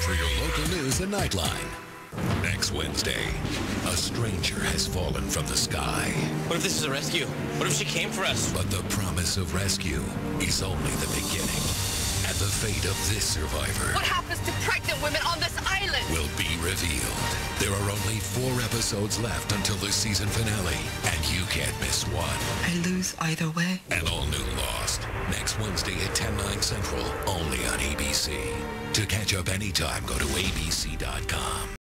for your local news and Nightline. Next Wednesday, a stranger has fallen from the sky. What if this is a rescue? What if she came for us? But the promise of rescue is only the beginning. And the fate of this survivor... What happens to pregnant women on this island? ...will be revealed. There are only 4 episodes left until the season finale, and you can't miss one. I lose either way. An all-new Lost. Next Wednesday at 10/9 Central, only on ABC. To catch up anytime, go to abc.com.